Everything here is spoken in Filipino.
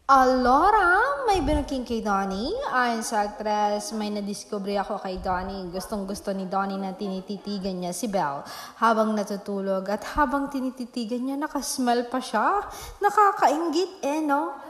Allora, may binaking kay Donnie. Ayon sa actress, may nadiscovery ako kay Donnie. Gustong-gusto ni Donnie na tinititigan niya si Belle habang natutulog at habang tinititigan niya nakasmell pa siya. Nakakainggit no?